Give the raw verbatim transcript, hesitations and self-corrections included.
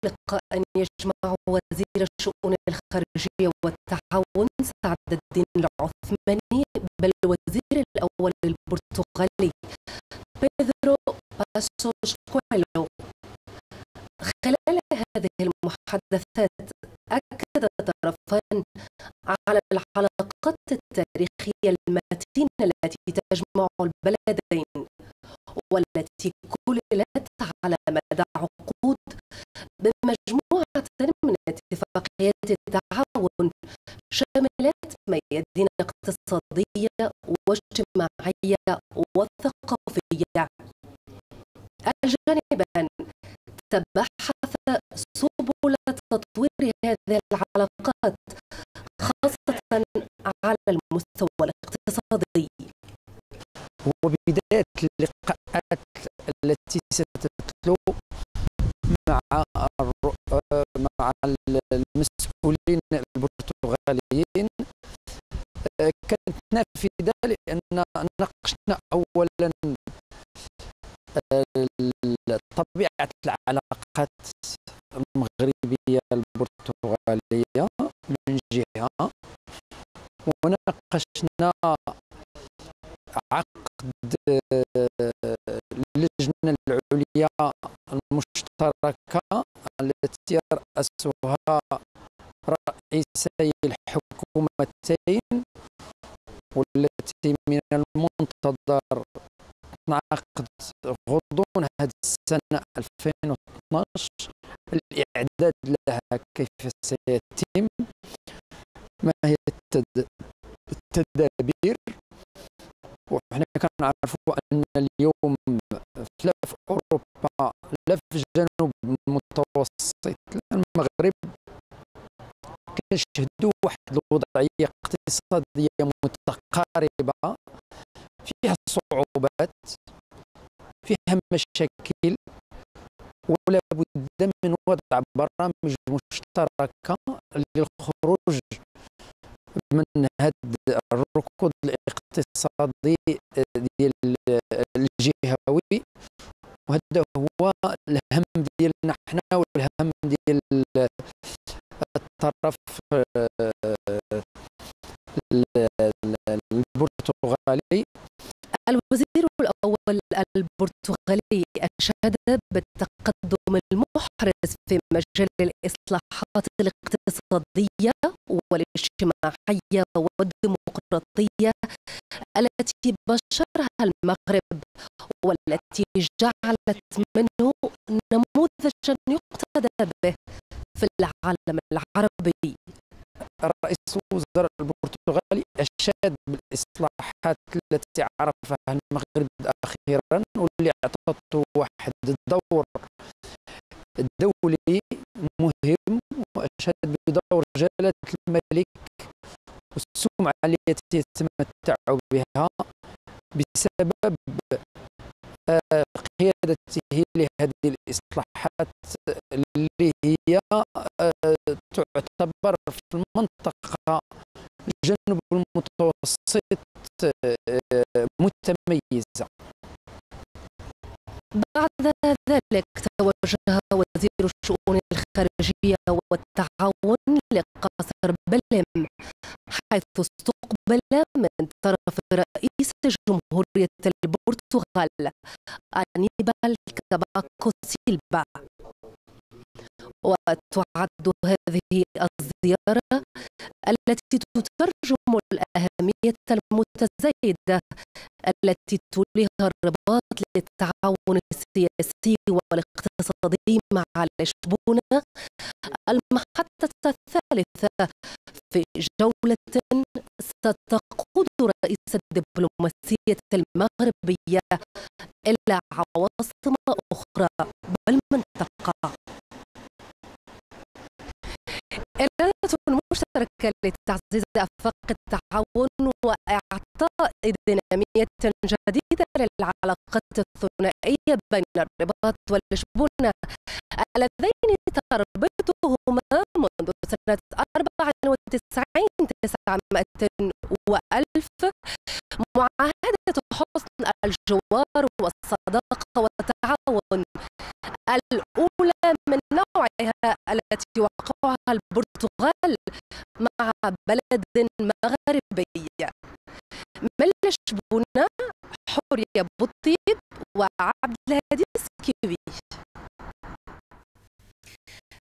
لقاء يجمع وزير الشؤون الخارجية والتعاون سعد الدين العثماني بالوزير الأول البرتغالي بيدرو باسوس كويلو. خلال هذه المحادثات أكد الطرفان على العلاقات التاريخية المتينة التي تجمع البلدين، والتي كللت على مدى عقود بمجموعة من اتفاقيات التعاون شملت ميادين اقتصادية واجتماعية وثقافية. الجانبان تبحث سبل تطوير هذه العلاقات خاصة على المستوى الاقتصادي. وبداية اللقاءات التي ستتلو مع مع المسؤولين البرتغاليين كانت نافذة، لأن ناقشنا أولا طبيعة العلاقات المغربية البرتغالية من جهة، وناقشنا عقد اللجنة العليا المشتركة التي يرأسها رئيسي الحكومتين، والتي من المنتظر تنعقد غضون هذه السنة ألفين واثناش. الإعداد لها كيف سيتم، ما هي التدابير. وحنا كنعرفوا أن اليوم لا في أوروبا لا في الجنوب المتوسط المغرب كنشهدوا واحد الوضعية اقتصادية متقاربة، فيها صعوبات، فيها مشاكل، ولا بد من وضع برامج مشتركة للخروج من هذا الركود الاقتصادي ديال الجهوي. وهذا هو الهم ديالنا حنا والهم ديال الطرف البرتغالي. الوزير الأول البرتغالي أشاد بالتقدم المحرز في مجال الإصلاحات الاقتصادية والاجتماعية والديمقراطية التي بشرها المغرب، والتي جعلت منه نموذجا يقتدى به في العالم العربي. رئيس وزراء البرتغالي أشاد بالإصلاحات التي عرفها المغرب أخيرا، واللي أعطته واحد الدور دولي مهم، وأشاد بدور جلالة الملك والسمعة التي يتمتع بها بسبب قيادته لهذه الإصلاحات اللي هي تعتبر في المنطقة الجنوب المتوسط متميزة. بعد ذلك توجه وزير الشؤون الخارجية والتعاون لقصر بلم، حيث استقبل من طرف رئيس جمهورية البرتغال أنيبال كاباكو سيلفا. وتعد هذه الزيارة التي تترجم الأهمية المتزايدة التي توليها الرباط للتعاون السياسي والاقتصادي مع لشبونة المحطة الثالثة في جولة ستقود رئيس الدبلوماسية المغربية إلى عواصم أخرى بالمنطقة. إرادة مشتركة لتعزيز آفاق التعاون وإعطاء دينامية جديدة للعلاقات الثنائية بين الرباط واللشبونة اللذين تربطهما منذ سنة أربعة وتسعين تسعمائة وألف معاهدة حسن الجوار والصداقة والتعاون الأولى من نوعها الاتفاقية التي وقعها البرتغال مع بلد مغربي. ملش بنا، حورية بوطيب، وعبد الهادي